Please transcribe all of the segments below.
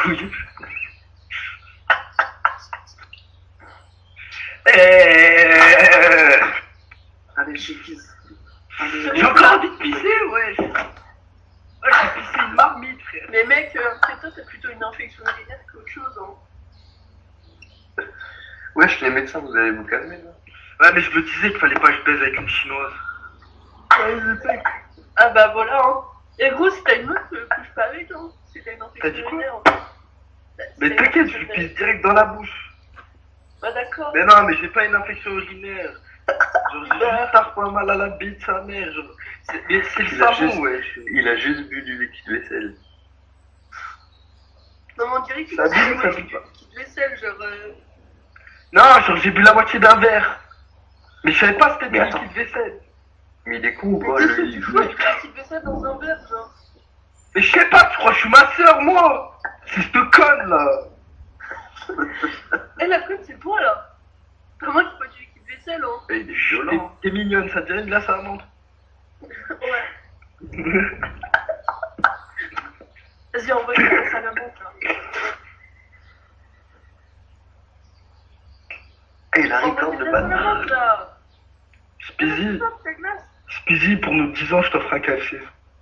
couilles. Allez, je pisse. J'ai encore envie de pisser, ouais. Ouais, j'ai pissé une marmite, frère. Mais mec, après toi, t'as plutôt une infection urinaire qu'autre chose, hein. Wesh, les médecins, vous allez vous calmer, là. Ouais, mais je me disais qu'il fallait pas que je baise avec une chinoise. Ouais, je sais. Ah bah voilà, hein. Et gros, si t'as une meuf, couche pas avec, hein. Si t'as une infection T'as dit quoi urinaire. Mais t'inquiète, je lui pisse direct dans la bouche. Bah d'accord. Mais non, mais j'ai pas une infection urinaire. Genre, j'ai juste parfois mal à la bite, sa mère. Genre, mais c'est le Il a savon, juste- wesh. Il a juste bu du liquide vaisselle. Non, mais on dirait qu'il Ça a dit, la ça moitié dit du pas. liquide vaisselle, genre. Non, genre, j'ai bu la moitié d'un verre. Mais je savais pas c'était Mais du attends. liquide vaisselle. Mais il est con ou Mais pas, qu'est-ce que le tu livre fous avec du liquide vaisselle dans un verre, genre? Mais je sais pas, tu crois que je suis ma soeur, moi. C'est cette conne, là. Eh, la conne, c'est toi, là. Pas moi qui bois du liquide vaisselle, hein. Et il est violent. T'es mignonne, ça te dirait une glace à amande. Ouais. Vas-y, envoie une glace à la menthe, là. Et il arrive Envoie comme une le glace à la bâtard. menthe, là. Speezy, Stop, ta glace. Speezy, pour nos 10 ans, je t'offre un KFC.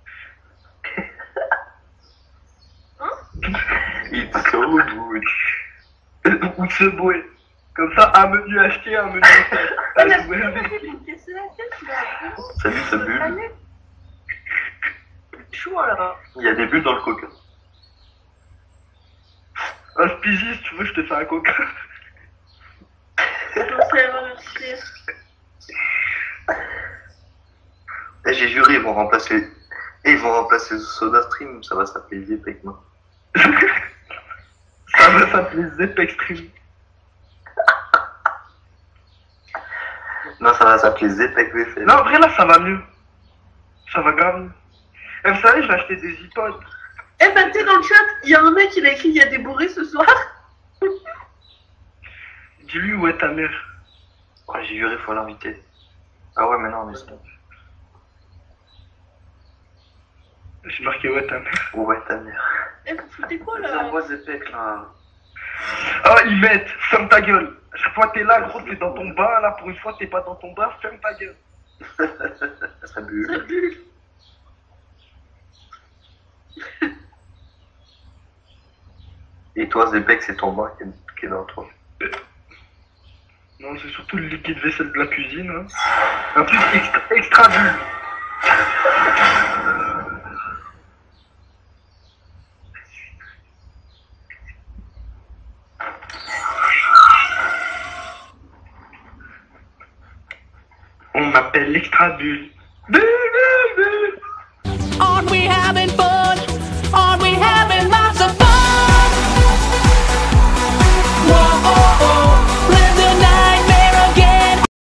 It's so good. Ou de se bouer. Comme ça, un menu acheté, un menu offert. Ah, la Ah, ouais. putain, il me cassait la tête, là. Salut, ça bulle. Allez. Chaud, là. Il y a des bulles dans le coca. Ah, Speezy, si tu veux, je te fais un coca. Attends, c'est la remercier. Et j'ai juré, ils vont remplacer. Et ils vont remplacer SodaStream, ça va s'appeler Zepec, non? Ça va s'appeler Zep Extreme. Non, ça va s'appeler Zepec VFL. Non, en vrai, là, ça va mieux. Ça va grave mieux. Et vous savez, je vais acheter des iPods. Eh ben, t'es dans le chat, il y a un mec, il a écrit il y a des bourrés ce soir. Dis-lui où est ta mère. Ouais, j'ai juré, faut l'inviter. Ah ouais, mais non, mais c'est... J'ai marqué où est ta mère. Où est ta mère? Eh, vous foutez quoi, C'est là? moi Zepec, là. Oh, ils mettent, ferme ta gueule. À chaque fois t'es là, gros, t'es dans ton bain, là, pour une fois t'es pas dans ton bain, ferme ta gueule. Ça Ça bulle. bulle. Et toi, Zepec, c'est ton bain qui est dans toi. Non, c'est surtout le liquide vaisselle de la cuisine. Hein. En plus, extra bulle. On m'appelle l'extra bulle.